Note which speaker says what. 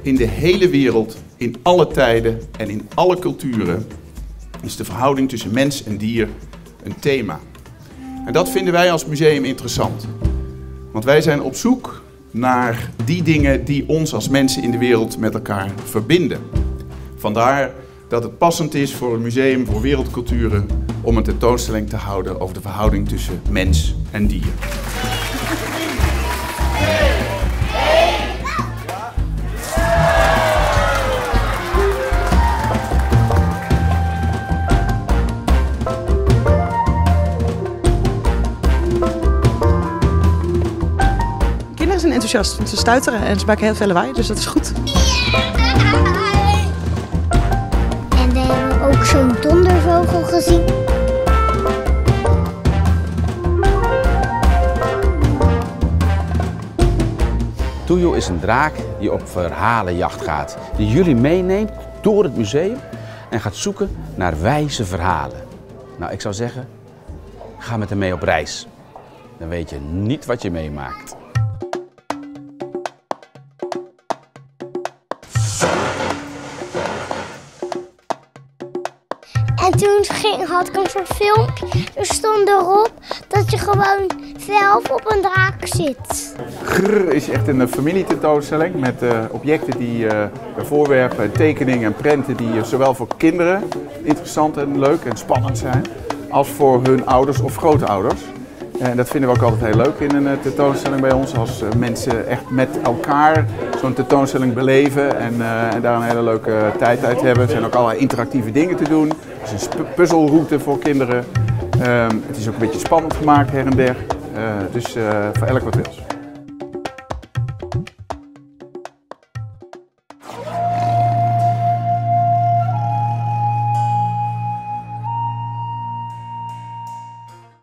Speaker 1: in de hele wereld, in alle tijden en in alle culturen is de verhouding tussen mens en dier een thema. En dat vinden wij als museum interessant. Want wij zijn op zoek naar die dingen die ons als mensen in de wereld met elkaar verbinden. Vandaar dat het passend is voor een museum voor wereldculturen om een tentoonstelling te houden over de verhouding tussen mens en dier.
Speaker 2: Kinderen zijn enthousiast, want ze stuiteren en ze maken heel veel lawaai, dus dat is goed.
Speaker 3: En we hebben ook zo'n dondervogel gezien.
Speaker 4: Tuyo is een draak die op verhalenjacht gaat. Die jullie meeneemt door het museum en gaat zoeken naar wijze verhalen. Nou, ik zou zeggen, ga met hem mee op reis. Dan weet je niet wat je meemaakt.
Speaker 3: En toen had ik een soort filmpje. Er stond erop dat je gewoon zelf op een draak zit.
Speaker 1: Grrr is echt een familietentoonstelling met objecten die voorwerpen, tekeningen en prenten die zowel voor kinderen interessant en leuk en spannend zijn, als voor hun ouders of grootouders. En dat vinden we ook altijd heel leuk in een tentoonstelling bij ons, als mensen echt met elkaar zo'n tentoonstelling beleven en daar een hele leuke tijd uit hebben. Er zijn ook allerlei interactieve dingen te doen. Het is een puzzelroute voor kinderen. Het is ook een beetje spannend gemaakt her en der. Dus voor elk wat wils.